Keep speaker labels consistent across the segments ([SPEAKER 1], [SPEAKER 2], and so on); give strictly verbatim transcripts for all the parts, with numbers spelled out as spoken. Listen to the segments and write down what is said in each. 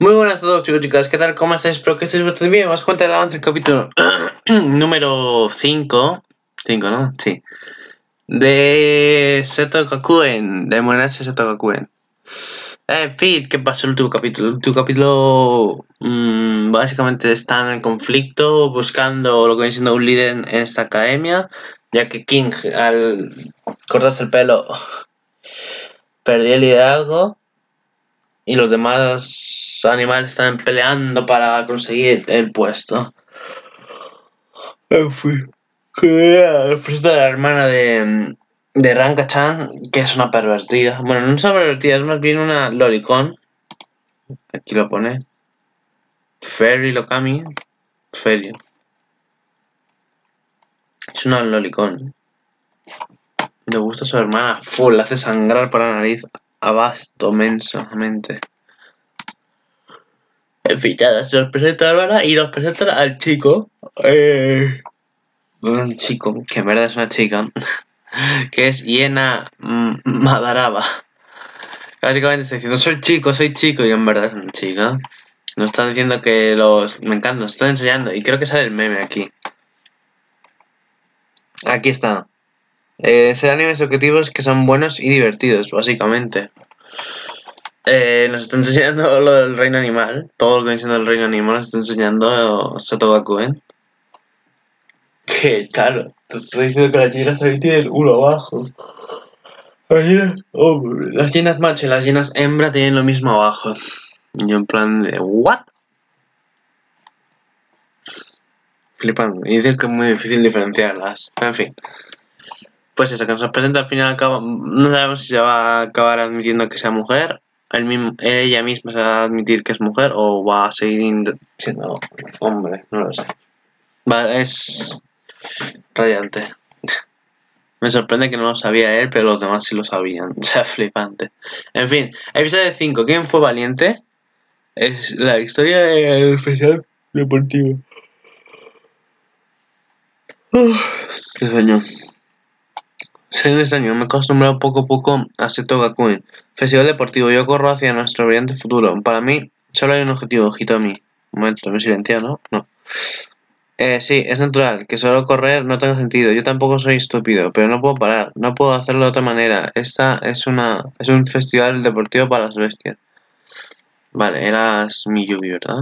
[SPEAKER 1] Muy buenas a todos, chicos y chicas, ¿qué tal? ¿Cómo estáis? Espero que estéis bastante bien. Vamos a contar el capítulo número cinco, cinco, ¿no? Sí. De Seto Gakuen, de Monashi Seto Gakuen. En fin, ¿qué pasó el último capítulo? El último capítulo mmm, básicamente están en conflicto buscando lo que viene siendo un líder en esta academia, ya que King al cortarse el pelo perdió el liderazgo. Y los demás animales están peleando para conseguir el puesto. En fin. Que representa a la hermana de, de Ranka-chan, que es una pervertida. Bueno, no es una pervertida, es más bien una lolicon. Aquí lo pone. Fairy Lokami. Fairy. Es una lolicon. Le gusta a su hermana full, le hace sangrar por la nariz. Abasto, mensamente. En fin, ya se los presenta a la hermana y los presenta al chico. Eh... Un chico, que en verdad es una chica, que es Iena Madaraba. Básicamente está diciendo, soy chico, soy chico, y en verdad es una chica. Nos están diciendo que los... Me encanta, nos están enseñando, y creo que sale el meme aquí. Aquí está. Eh, ser animes objetivos que son buenos y divertidos, básicamente. Eh, nos está enseñando lo del reino animal. Todo lo que viene siendo el reino animal nos está enseñando Seto Gakuen. Que claro, te estoy diciendo que las hienas también tienen el uno abajo. Las hienas, oh, las hienas macho y las hienas hembra tienen lo mismo abajo. Y yo en plan de, ¿what? Flipando. Y dicen que es muy difícil diferenciarlas. Pero en fin. Pues eso, que nos presenta al final, acaba, no sabemos si se va a acabar admitiendo que sea mujer. El mismo, ella misma se va a admitir que es mujer o va a seguir siendo hombre, no lo sé. Va, es radiante. Me sorprende que no lo sabía él, pero los demás sí lo sabían. O sea, flipante. En fin, episodio cinco. ¿Quién fue valiente? Es la historia del especial deportivo. Oh, qué sueño. Soy un extraño, me he acostumbrado poco a poco a Seto Gakuen. Festival deportivo, yo corro hacia nuestro brillante futuro. Para mí, solo hay un objetivo, Hitomi. Un momento, me he silenciado, ¿no? No. Eh, sí, es natural, que solo correr no tenga sentido. Yo tampoco soy estúpido, pero no puedo parar. No puedo hacerlo de otra manera. Esta es una es un festival deportivo para las bestias. Vale, eras Miyubi, ¿verdad?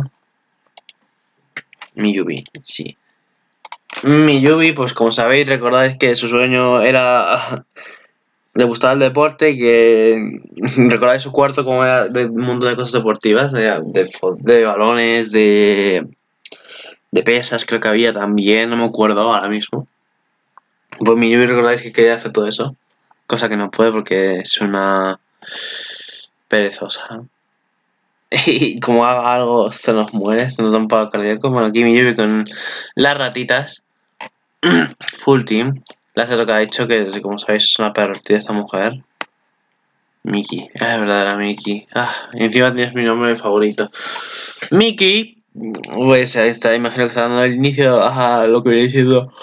[SPEAKER 1] Miyubi, sí. Miyubi, pues como sabéis, recordáis que su sueño era... Le gustaba el deporte y que... Recordáis su cuarto como era del mundo de cosas deportivas, de, de, de balones, de... De pesas creo que había también, no me acuerdo ahora mismo. Pues Miyubi recordáis que quería hacer todo eso. Cosa que no puede porque es una... perezosa. Y como haga algo se nos muere, se nos da un paro cardíaco. Bueno, aquí Miyubi con las ratitas. Full team. La que ha dicho que, como sabéis, es una pervertida esta mujer. Miki. Ah, es verdad, era Miki. Ah, y encima tienes mi nombre favorito. Miki. Pues ahí está, imagino que está dando el inicio a lo que viene diciendo.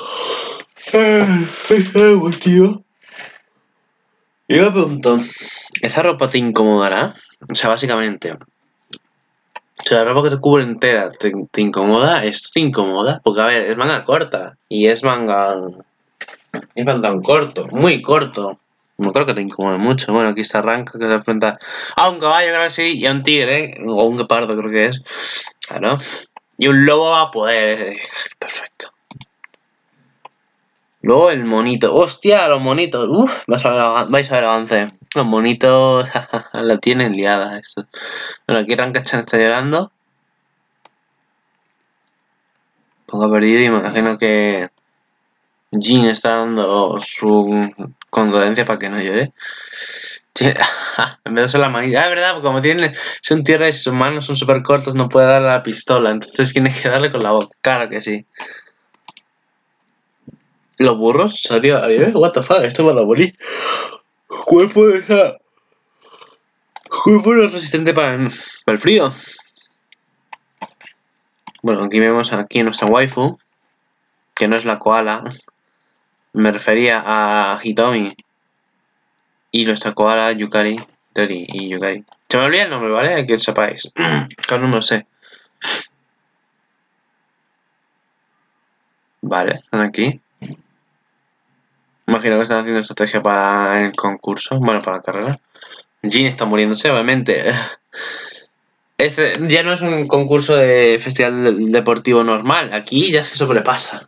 [SPEAKER 1] Ah, tío. Y yo me pregunto, ¿esa ropa te incomodará? O sea, básicamente, o sea, la ropa que te cubre entera te, te incomoda, ¿esto te incomoda? Porque, a ver, es manga corta y es manga... Es pantalón corto, muy corto. No creo que te incomode mucho. Bueno, aquí está Ranka que se enfrenta a un caballo, creo que sí, y a un tigre, o un guepardo creo que es. Claro. Y un lobo va a poder. Perfecto. Luego el monito. ¡Hostia! Los monitos. Uf, vais a ver, vais a ver avance. Los monitos la tienen liada. Esto. Bueno, aquí Ranka-chan está llorando. Poco perdido y me imagino que Jin está dando su condolencia para que no llore. En vez de usar la manita. Ah, es verdad, porque como tiene, son tierra y sus manos son súper cortas, no puede darle la pistola. Entonces tiene que darle con la boca. Claro que sí. ¿Los burros? ¿Salió a nivel? What the fuck, esto me lo morí. Cuerpo de esa. Cuerpo no resistente para el, para el frío. Bueno, aquí vemos aquí nuestra waifu. Que no es la koala. Me refería a Hitomi. Y nuestra koala Yukari. Tori y Yukari. Se me olvida el nombre, ¿vale? Que sepáis. Que no me lo sé. Vale, están aquí. Imagino que están haciendo estrategia para el concurso. Bueno, para la carrera. Jin está muriéndose, obviamente. Este ya no es un concurso de festival deportivo normal. Aquí ya se sobrepasa.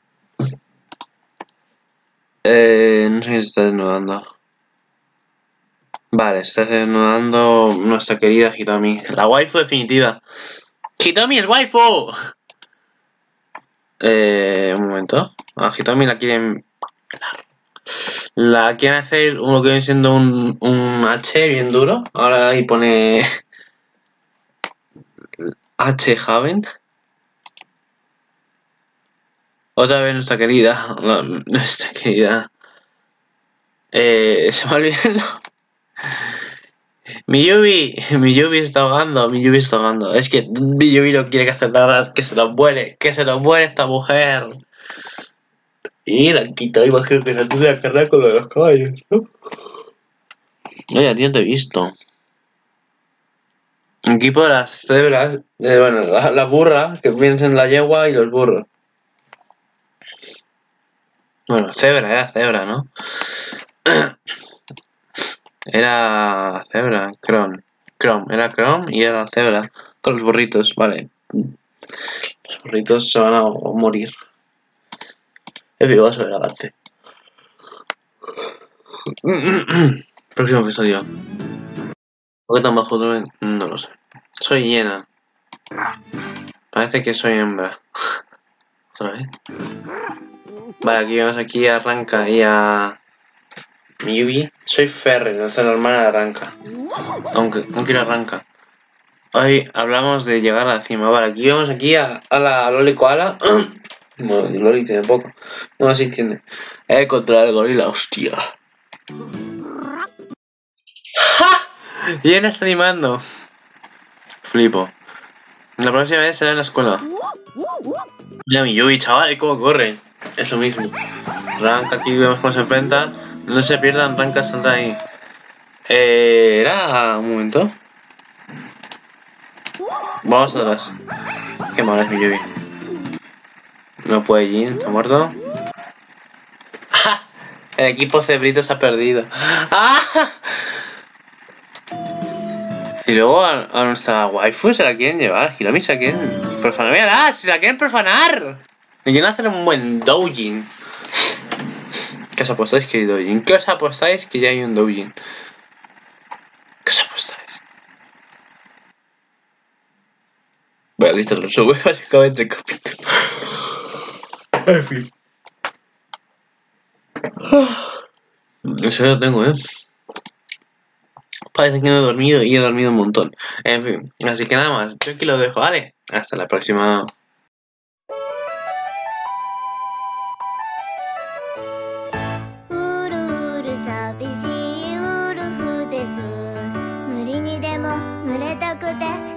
[SPEAKER 1] Eh, no sé quién se está desnudando. Vale, está desnudando nuestra querida Hitomi. La waifu definitiva. ¡Hitomi es waifu! Eh, un momento. A Hitomi la quieren... La quieren hacer lo que viene siendo un, un H bien duro. Ahora ahí pone... H Haven. Otra vez nuestra querida. La, nuestra querida... Eh, se me olvidó el nombre. Miyubi, Miyubi está ahogando, Miyubi está ahogando. Es que Miyubi no quiere que hacer nada, que se nos muere, que se nos muere esta mujer. Y la quita, imagino que se tiene que cargar con lo de los caballos, ¿no? Oye, tío, te he visto. Equipo de las cebras, eh, bueno, las la burras, que vienen en la yegua y los burros. Bueno, cebra, era cebra, ¿no? Era cebra, Chrome. Chrome, era Chrome y era cebra. Con los burritos, vale. Los burritos se van a morir. Es vivo sobre el avance. Próximo episodio. ¿Por qué tan bajo? No lo sé. Soy hiena. Parece que soy hembra. Otra vez. Vale, aquí vamos aquí a Ranka y a Miyubi. Soy Ferry, nuestra hermana de Ranka. Aunque no quiero Ranka. Hoy hablamos de llegar a la cima. Vale, aquí vamos aquí a, a la a Loli Koala. No, Loli tiene poco. No, así tiene. Eh, contra el gorila, hostia. ¡Ja! Hiena está animando. Flipo. La próxima vez será en la escuela. Mira Miyubi, chaval, cómo corre. Es lo mismo. Ranka, aquí vemos cómo se enfrenta. No se pierdan, Ranka saldrá ahí. Eh, era un momento. Vamos atrás. Qué mal es Miyubi. No puede Jin, está muerto. ¡Ja! El equipo cebrito se ha perdido. ¡Ah! Y luego a, a nuestra waifu se la quieren llevar. Hiromi se la quieren profanar. ¡Mírala! ¡Se la quieren profanar! Le quieren hacer un buen doujin. ¿Qué os apostáis que hay doujin? ¿Qué os apostáis que ya hay un doujin? ¿Qué os apostáis? Bueno, listo, lo resuelve básicamente el capítulo. En fin. Eso lo tengo, ¿eh? Parece que no he dormido y he dormido un montón. En fin, así que nada más. Yo aquí lo dejo, ¿vale? Hasta la próxima. 無理にでも濡れたくて